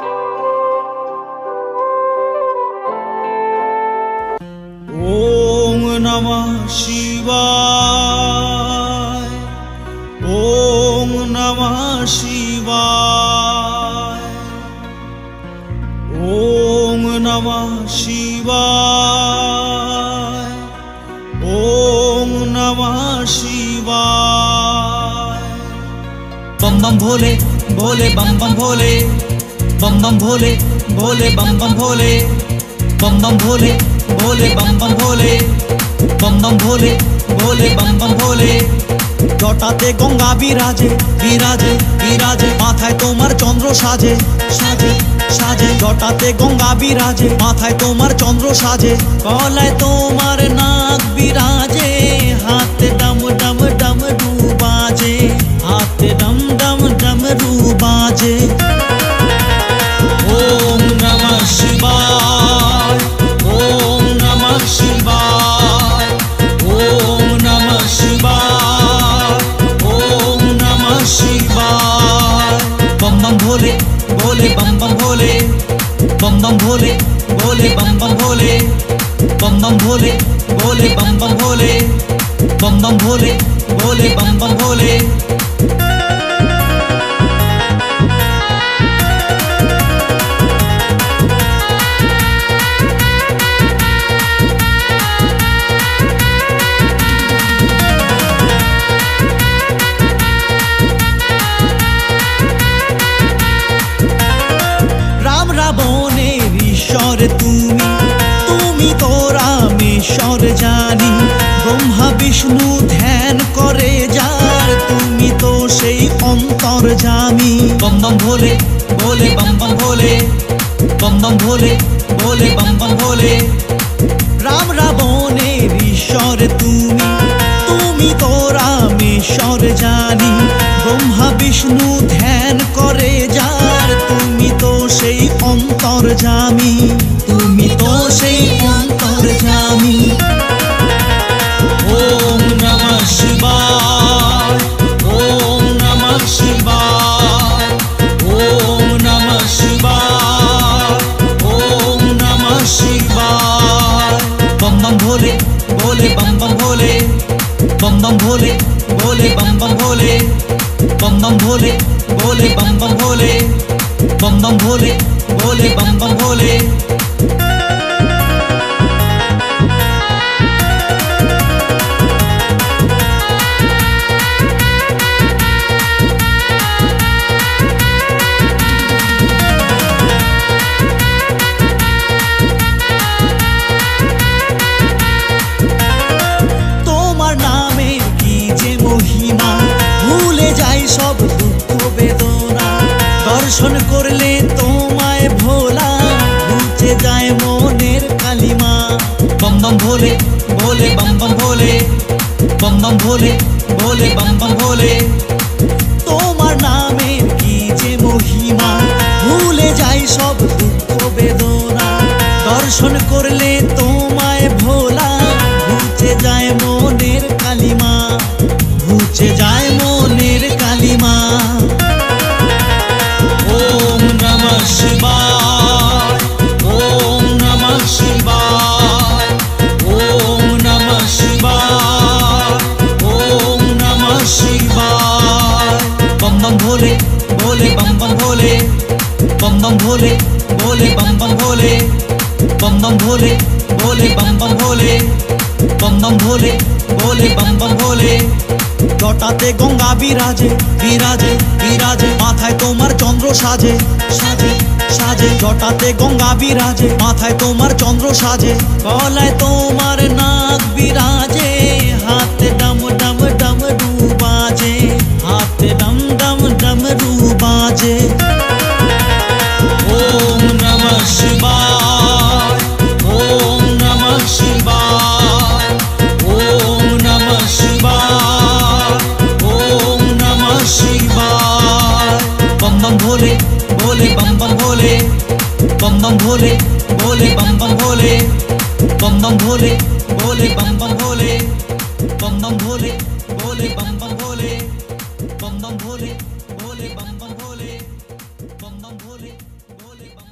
ओम नमः शिवाय। ओम नमः शिवाय। ओम नमः शिवाय। ओम नमः शिवाय। बम बम भोले भोले बम बम भोले, बम बम भोले भोले बम बम भोले, बम बम भोले भोले बम बम भोले, बम बम भोले भोले बम बम भोले। जटाते गंगा बिराजे बिराजे बिराजे, माथाय तोमार चंद्र साजे साजे साजे। जटाते गंगा बिराजे, माथाय तोमार चंद्र साजे, गलाय तोमार नाग बिराजे, हाथे डम डम डमरू बाजे, हाथे डम डम डमरू बाजे। ओम नमः शिवाय। ओम नमः शिवाय। ओम नमः शिवाय। ओम नमः शिवाय। बम बम भोले भोले बम बम भोले, बम बम भोले भोले बम बम भोले, बम बम भोले भोले बम बम भोले, बम बम भोले भोले बम बम भोले। ঈশ্বর তুমি তুমি তো রামেশ্বর জানি, ব্রহ্মা বিষ্ণু ধ্যান করে যার, তুমি তো সেই অন্তর্যামী। बम बम भोले भोले बम बम भोले, बम बम भोले भोले बम बम भोले। রাম রাবণের ঈশ্বর তুমি তুমি তো রামেশ্বর জানি, ব্রহ্মা বিষ্ণু ধ্যান করে যার, তুমি তো সেই অন্তর্যামী, তুমি তো সেই অন্তর্যামী। ओम नमः शिवाय। ओम नमः शिवाय। ओम नमः शिवाय। ओम नमः शिवाय। बम बम भोले भोले बम बम भोले, बम बम भोले भोले बम बम भोले, बम बम भोले भोले बम बम भोले, बम बम भोले भोले बम बम भोले। তোমার নামের কি যে মহিমা, ভুলে যাই সব দুঃখ বেদনা, দর্শন করলে তোমায় ভোলা, ঘুচে যায় মনের কালিমা। बम बम भोले भोले बम बम भोले, बम बम भोले भोले बम बम भोले। তোমার নামের কি যে মহিমা, ভুলে যাই সব দুঃখ বেদনা, দর্শন করলে তোমায় ভোলা, ঘুচে যায় মনের কালিমা, ঘুচে যায় মনের কালিমা। ओम नमः शिवाय। ओम नमः शिवाय। ओम नमः शिवाय। ओम नमः शिवाय। बम बम भोले भोले बम बम भोले, बम बम भोले भोले बम बम भोले, बम बम भोले भोले बम बम भोले, बम बम भोले भोले बम बम भोले। জটাতে গঙ্গা বিরাজে বিরাজে বিরাজে, মাথায় তোমার চন্দ্র সাজে সাজে সাজে। জটাতে গঙ্গা বিরাজে, মাথায় তোমার চন্দ্র সাজে, গলায় তোমার নাগ বিরাজে, হাতে ডম ডম ডমরু বাজে, হাতে ডম ডম ডমরু বাজে। ओम नमः शिवाय। ओम नमः शिवाय। ओम नमः शिवाय। ओम नमः शिवाय। बम बम भोले भोले बम बम भोले, बम बम भोले भोले बम बम भोले, बम बम भोले भोले बम बम भोले, बम बम भोले भोले बम बम भोले, बम बम भोले भोले बम बम भोले, बम बम भोले भोले। बोले बम